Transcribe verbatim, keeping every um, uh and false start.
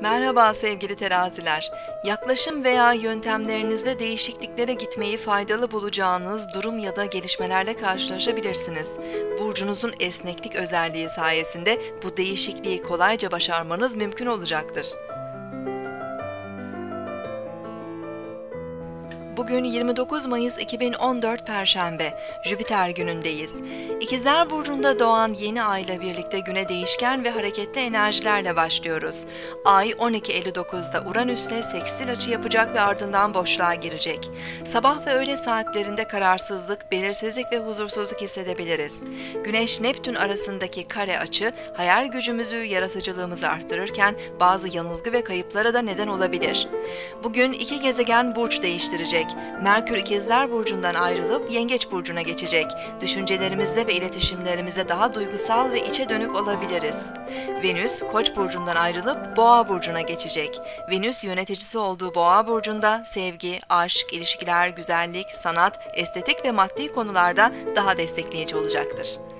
Merhaba sevgili teraziler. Yaklaşım veya yöntemlerinizde değişikliklere gitmeyi faydalı bulacağınız durum ya da gelişmelerle karşılaşabilirsiniz. Burcunuzun esneklik özelliği sayesinde bu değişikliği kolayca başarmanız mümkün olacaktır. Bugün yirmi dokuz Mayıs iki bin on dört Perşembe, Jüpiter günündeyiz. İkizler Burcu'nda doğan yeni ay ile birlikte güne değişken ve hareketli enerjilerle başlıyoruz. Ay on iki elli dokuzda Uranüs'le sekstil açı yapacak ve ardından boşluğa girecek. Sabah ve öğle saatlerinde kararsızlık, belirsizlik ve huzursuzluk hissedebiliriz. Güneş-Neptün arasındaki kare açı, hayal gücümüzü, yaratıcılığımızı arttırırken bazı yanılgı ve kayıplara da neden olabilir. Bugün iki gezegen burç değiştirecek. Merkür İkizler Burcu'ndan ayrılıp Yengeç Burcu'na geçecek. Düşüncelerimizde ve iletişimlerimize daha duygusal ve içe dönük olabiliriz. Venüs, Koç Burcu'ndan ayrılıp Boğa Burcu'na geçecek. Venüs yöneticisi olduğu Boğa Burcu'nda sevgi, aşk, ilişkiler, güzellik, sanat, estetik ve maddi konularda daha destekleyici olacaktır.